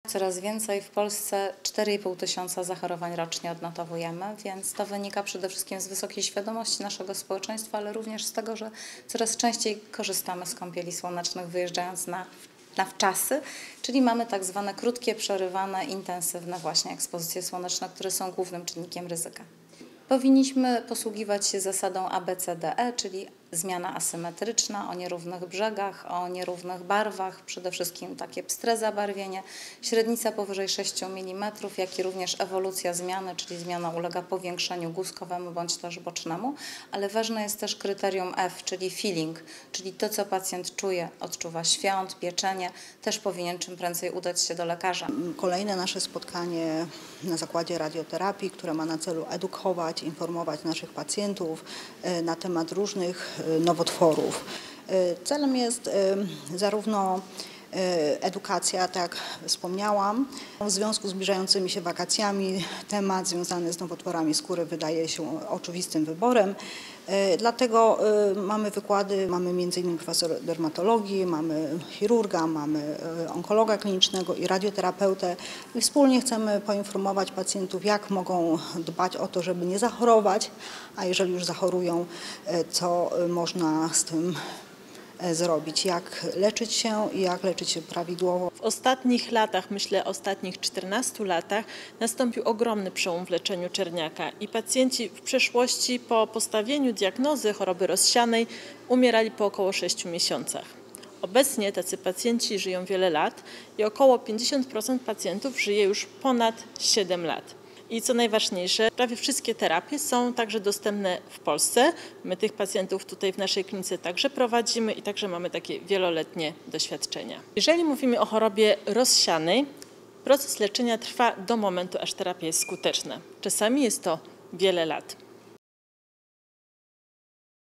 Coraz więcej w Polsce 4,5 tysiąca zachorowań rocznie odnotowujemy, więc to wynika przede wszystkim z wysokiej świadomości naszego społeczeństwa, ale również z tego, że coraz częściej korzystamy z kąpieli słonecznych, wyjeżdżając na wczasy, czyli mamy tak zwane krótkie, przerywane, intensywne właśnie ekspozycje słoneczne, które są głównym czynnikiem ryzyka. Powinniśmy posługiwać się zasadą ABCDE, czyli zmiana asymetryczna o nierównych brzegach, o nierównych barwach, przede wszystkim takie pstre zabarwienie, średnica powyżej 6 mm, jak i również ewolucja zmiany, czyli zmiana ulega powiększeniu guzkowemu bądź też bocznemu, ale ważne jest też kryterium F, czyli feeling, czyli to, co pacjent czuje, odczuwa świąt, pieczenie, też powinien czym prędzej udać się do lekarza. Kolejne nasze spotkanie na zakładzie radioterapii, które ma na celu edukować, informować naszych pacjentów na temat różnych nowotworów. Celem jest zarówno edukacja, tak jak wspomniałam. W związku z zbliżającymi się wakacjami temat związany z nowotworami skóry wydaje się oczywistym wyborem. Dlatego mamy wykłady, mamy m.in. profesora dermatologii, mamy chirurga, mamy onkologa klinicznego i radioterapeutę i wspólnie chcemy poinformować pacjentów, jak mogą dbać o to, żeby nie zachorować, a jeżeli już zachorują, co można z tym zrobić, jak leczyć się i jak leczyć się prawidłowo. W ostatnich latach, myślę ostatnich 14 latach, nastąpił ogromny przełom w leczeniu czerniaka i pacjenci w przeszłości po postawieniu diagnozy choroby rozsianej umierali po około 6 miesiącach. Obecnie tacy pacjenci żyją wiele lat i około 50% pacjentów żyje już ponad 7 lat. I co najważniejsze, prawie wszystkie terapie są także dostępne w Polsce. My tych pacjentów tutaj w naszej klinice także prowadzimy i także mamy takie wieloletnie doświadczenia. Jeżeli mówimy o chorobie rozsianej, proces leczenia trwa do momentu, aż terapia jest skuteczna. Czasami jest to wiele lat.